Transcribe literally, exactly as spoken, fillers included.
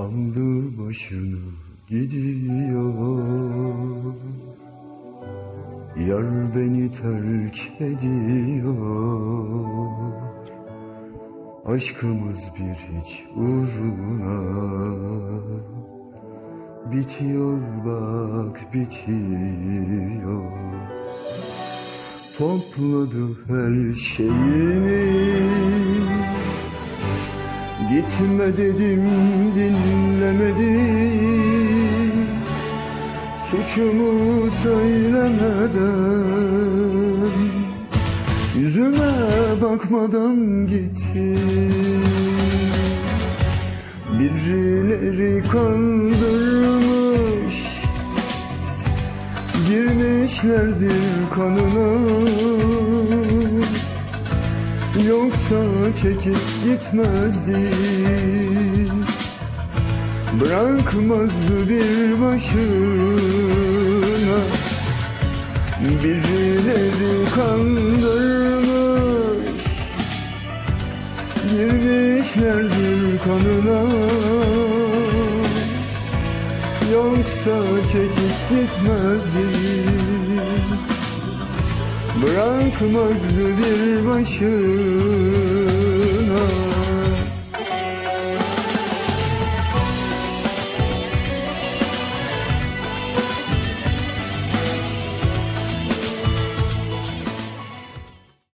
aldı başını gidiyor. Yar beni terk ediyor. Aşkımız bir hiç uğruna bitiyor, bak bitiyor. Topladı her şeyini, gitme dedim dinlemedi. Suçumu söylemeden, yüzüme bakmadan gitti. Birileri kandırmış, girmişlerdir kanına. Yoksa çekip gitmezdi, bırakmazdı bir başına. Birileri kandırmış, girmişlerdir kanına. Yoksa çekip gitmezdi, bırakmazdı bir başına.